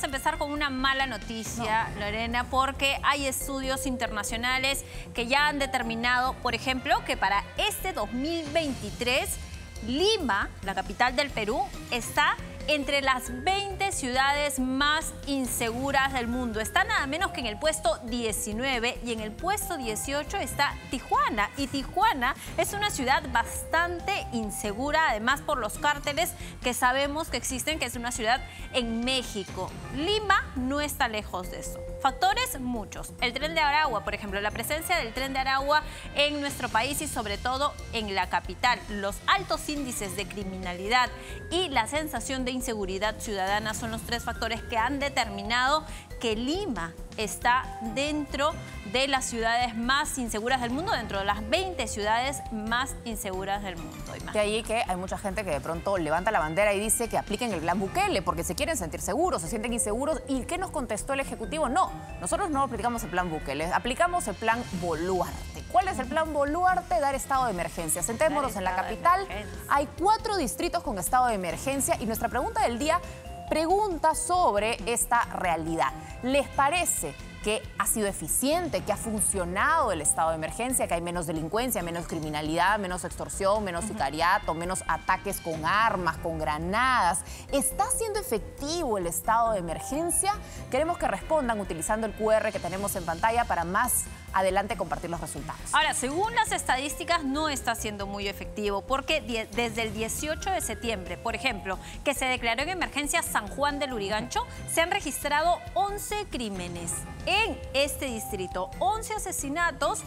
a empezar con una mala noticia, Lorena, porque hay estudios internacionales que ya han determinado, por ejemplo, que para este 2023, Lima, la capital del Perú, está entre las 20 ciudades más inseguras del mundo. Está nada menos que en el puesto 19 y en el puesto 18 está Tijuana. Y Tijuana es una ciudad bastante insegura, además por los cárteles que sabemos que existen, que es una ciudad en México. Lima no está lejos de eso. Factores muchos. El Tren de Aragua, por ejemplo, la presencia del Tren de Aragua en nuestro país y sobre todo en la capital. Los altos índices de criminalidad y la sensación de inseguridad ciudadana son los tres factores que han determinado que Lima está dentro de las ciudades más inseguras del mundo, dentro de las 20 ciudades más inseguras del mundo. De ahí que hay mucha gente que de pronto levanta la bandera y dice que apliquen el plan Bukele porque se quieren sentir seguros, se sienten inseguros. ¿Y qué nos contestó el Ejecutivo? No, nosotros no aplicamos el plan Bukele, aplicamos el plan Boluarte. ¿Cuál es el plan Boluarte? Dar estado de emergencia. Sentémonos en la capital. Hay 4 distritos con estado de emergencia y nuestra pregunta del día pregunta sobre esta realidad. ¿Les parece que ha sido eficiente, que ha funcionado el estado de emergencia, que hay menos delincuencia, menos criminalidad, menos extorsión, menos sicariato, menos ataques con armas, con granadas? ¿Está siendo efectivo el estado de emergencia? Queremos que respondan utilizando el QR que tenemos en pantalla para más adelante compartir los resultados. Ahora, según las estadísticas, no está siendo muy efectivo porque desde el 18 de septiembre, por ejemplo, que se declaró en emergencia San Juan del Lurigancho, se han registrado 11 crímenes en este distrito, 11 asesinatos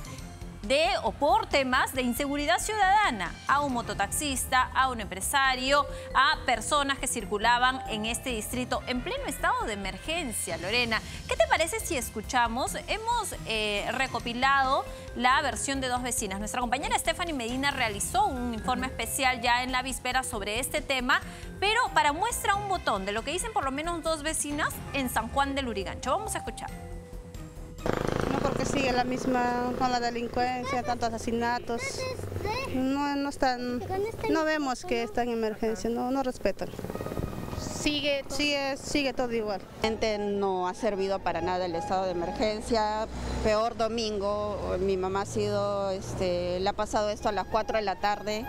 por temas de inseguridad ciudadana a un mototaxista, a un empresario, a personas que circulaban en este distrito en pleno estado de emergencia. Lorena, ¿qué te parece si escuchamos? Hemos recopilado la versión de 2 vecinas. Nuestra compañera Stephanie Medina realizó un informe especial ya en la víspera sobre este tema, pero para muestra un botón de lo que dicen por lo menos 2 vecinas en San Juan del Lurigancho. Vamos a escuchar. No, porque sigue la misma con la delincuencia, tantos asesinatos. No vemos que están en emergencia, no respetan. Sigue todo igual. No ha servido para nada el estado de emergencia. Peor domingo, mi mamá le ha pasado esto a las 4 de la tarde.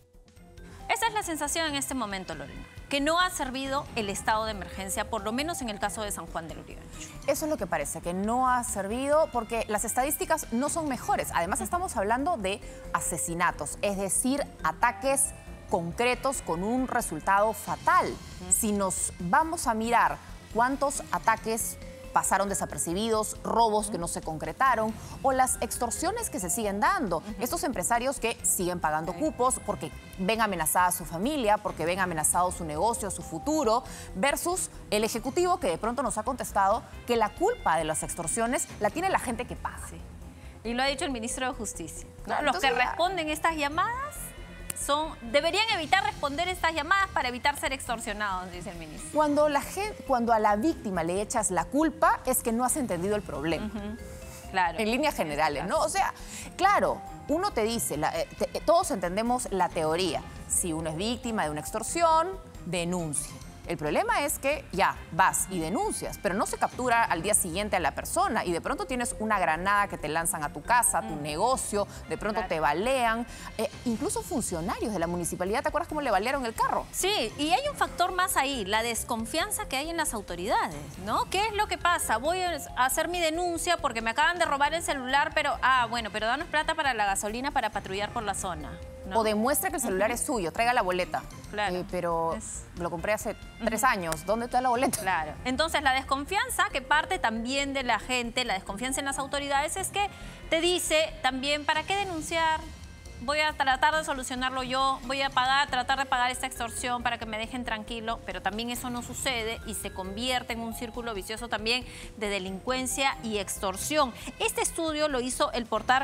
Esa es la sensación en este momento, Lorena, que no ha servido el estado de emergencia, por lo menos en el caso de San Juan del Lurigancho. Eso es lo que parece, que no ha servido porque las estadísticas no son mejores. Además, estamos hablando de asesinatos, es decir, ataques concretos con un resultado fatal. Si nos vamos a mirar cuántos ataques pasaron desapercibidos, robos que no se concretaron o las extorsiones que se siguen dando. Estos empresarios que siguen pagando cupos porque ven amenazada a su familia, porque ven amenazado su negocio, su futuro, versus el Ejecutivo que de pronto nos ha contestado que la culpa de las extorsiones la tiene la gente que paga. Sí. Y lo ha dicho el ministro de Justicia. Claro, los que responden estas llamadas deberían evitar responder estas llamadas para evitar ser extorsionados, dice el ministro. Cuando a la víctima le echas la culpa es que no has entendido el problema. Claro. En líneas generales, ¿no? O sea, claro, uno te dice, todos entendemos la teoría. Si uno es víctima de una extorsión, denuncie. El problema es que ya vas y denuncias, pero no se captura al día siguiente a la persona y de pronto tienes una granada que te lanzan a tu casa, a tu negocio, de pronto te balean. Incluso funcionarios de la municipalidad, ¿te acuerdas cómo le balearon el carro? Sí, y hay un factor más ahí, la desconfianza que hay en las autoridades, ¿no? ¿Qué es lo que pasa? Voy a hacer mi denuncia porque me acaban de robar el celular, pero, bueno, pero danos plata para la gasolina para patrullar por la zona, ¿no? O demuestra que el celular es suyo, traiga la boleta. Claro. Pero lo compré hace 3 años, ¿dónde está la boleta? Claro. Entonces, la desconfianza que parte también de la gente, la desconfianza en las autoridades, es que te dice también, ¿para qué denunciar? Voy a tratar de solucionarlo yo, voy a tratar de pagar esta extorsión para que me dejen tranquilo, pero también eso no sucede y se convierte en un círculo vicioso también de delincuencia y extorsión. Este estudio lo hizo el portal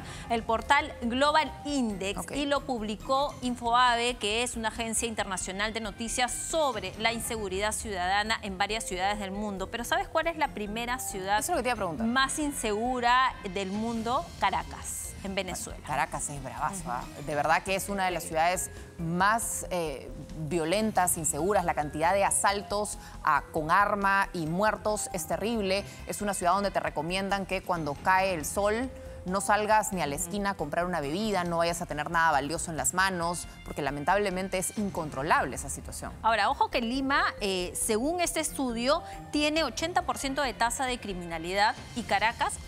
Global Index y lo publicó Infobae, que es una agencia internacional de noticias sobre la inseguridad ciudadana en varias ciudades del mundo. Pero ¿sabes cuál es la primera ciudad Eso es lo que te iba a preguntar. más insegura del mundo? Caracas, en Venezuela. Caracas es bravazo, ¿eh? De verdad que es una de las ciudades más violentas, inseguras, la cantidad de asaltos con arma y muertos es terrible. Es una ciudad donde te recomiendan que cuando cae el sol no salgas ni a la esquina a comprar una bebida, no vayas a tener nada valioso en las manos, porque lamentablemente es incontrolable esa situación. Ahora, ojo que Lima, según este estudio, tiene 80% de tasa de criminalidad y Caracas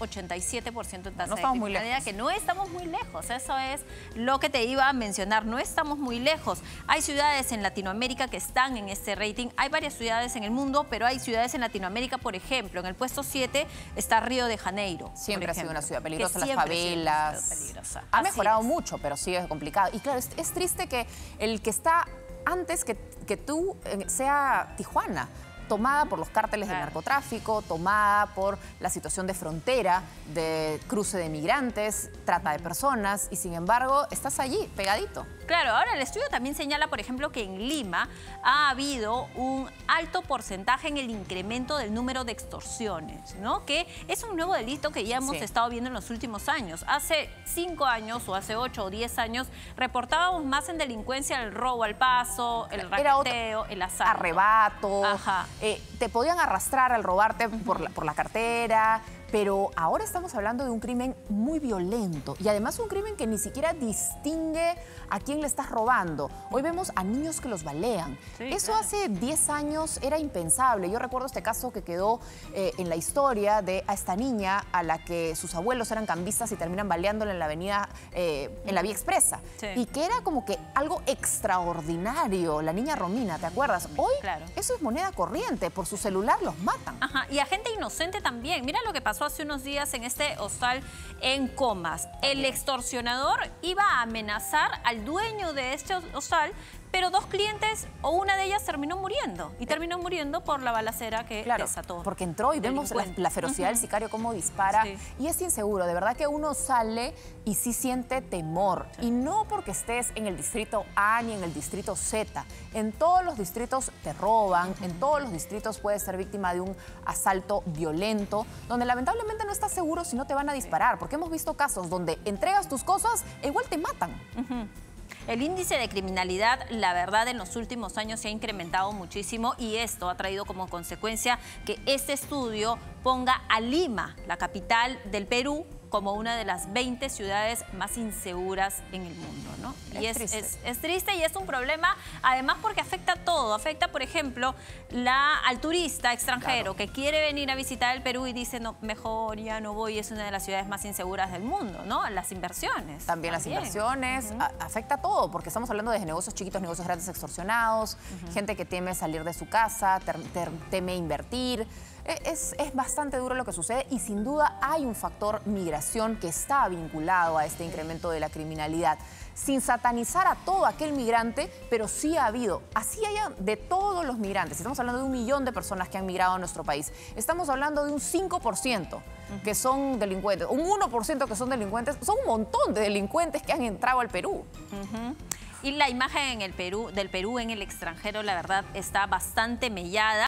87% de tasa de criminalidad, que no estamos muy lejos. Eso es lo que te iba a mencionar, no estamos muy lejos. Hay ciudades en Latinoamérica que están en este rating, hay varias ciudades en el mundo, pero hay ciudades en Latinoamérica, por ejemplo, en el puesto 7 está Río de Janeiro. Siempre ha sido una ciudad peligrosa. Las favelas. Ha mejorado mucho, pero sigue complicado. Y claro, es triste que el que está antes que tú sea Tijuana, tomada por los cárteles del narcotráfico, tomada por la situación de frontera, de cruce de migrantes, trata de personas, y sin embargo estás allí, pegadito. Claro, ahora el estudio también señala, por ejemplo, que en Lima ha habido un alto porcentaje en el incremento del número de extorsiones, ¿no? Que es un nuevo delito que ya hemos estado viendo en los últimos años. Hace 5 años o hace 8 o 10 años reportábamos más en delincuencia el robo al paso, el raqueteo, el asalto. Arrebato. Te podían arrastrar al robarte por la cartera. Pero ahora estamos hablando de un crimen muy violento y además un crimen que ni siquiera distingue a quién le estás robando. Hoy vemos a niños que los balean. Eso hace 10 años era impensable. Yo recuerdo este caso que quedó en la historia de a esta niña a la que sus abuelos eran cambistas y terminan baleándola en la avenida, en la vía expresa. Y que era como que algo extraordinario. La niña Romina, ¿te acuerdas? Hoy eso es moneda corriente. Por su celular los matan. Y a gente inocente también. Mira lo que pasó hace unos días en este hostal en Comas. El extorsionador iba a amenazar al dueño de este hostal, pero 2 clientes o una de ellas terminó muriendo. Y terminó muriendo por la balacera que desató. Porque entró y vemos la ferocidad del sicario, cómo dispara. Y es inseguro. De verdad que uno sale y sí siente temor. Y no porque estés en el distrito A ni en el distrito Z. En todos los distritos te roban. En todos los distritos puedes ser víctima de un asalto violento, donde lamentablemente no estás seguro si no te van a disparar. Porque hemos visto casos donde entregas tus cosas e igual te matan. El índice de criminalidad, la verdad, en los últimos años se ha incrementado muchísimo y esto ha traído como consecuencia que este estudio ponga a Lima, la capital del Perú, como una de las 20 ciudades más inseguras en el mundo, ¿no? Y es triste y es un problema, además porque afecta a todo. Afecta, por ejemplo, al turista extranjero que quiere venir a visitar el Perú y dice, no, mejor ya no voy, es una de las ciudades más inseguras del mundo, ¿no? Las inversiones. También las inversiones, afecta a todo, porque estamos hablando de negocios chiquitos, negocios grandes extorsionados, gente que teme salir de su casa, teme invertir. Es bastante duro lo que sucede y sin duda hay un factor migración que está vinculado a este incremento de la criminalidad. Sin satanizar a todo aquel migrante, pero sí ha habido, así haya de todos los migrantes. Estamos hablando de 1 millón de personas que han migrado a nuestro país. Estamos hablando de un 5% que son delincuentes, un 1% que son delincuentes. Son un montón de delincuentes que han entrado al Perú. Y la imagen del Perú en el extranjero, la verdad, está bastante mellada.